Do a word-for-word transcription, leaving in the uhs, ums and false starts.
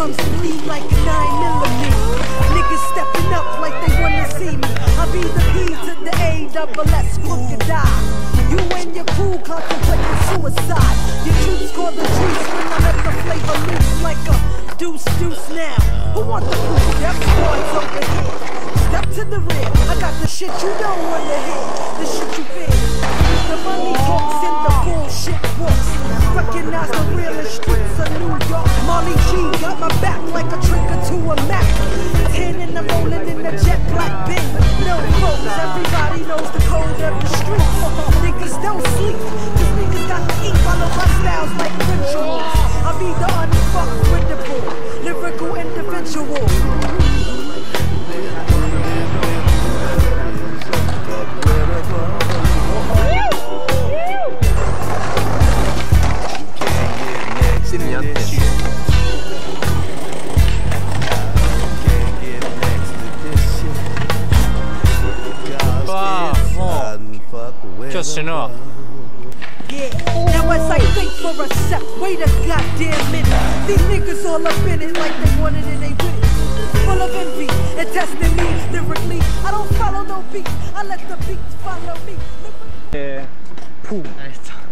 drums bleed like a nine millimeter. Niggas stepping up like they wanna see me. I be the P to the A, double S, crooked eye. You and your crew contemplating suicide. Your troops call the juice when I let the flavor loose like a deuce deuce now. Who want the proof? Death squad's over here. Step to the rear. I got the shit you don't wanna hear. The shit you fear. The money talks and the bullshit walks. Recognize the realest streets of New York. Molly G got my back like a trigger to a Mac. Ten and I'm rolling in the jet black bin. No foes, everybody knows the code of the streets. Niggas don't sleep, cause niggas got to eat. Follow my styles like rituals. I be the unfucked credible, lyrical individual. Yeah, now as I think for a sec, wait a goddamn minute. These niggas all up in it like they want it and they with it. Full of envy and testing me lyrically. I don't follow no beat, I let the beats follow me. Eh, puh, Alter.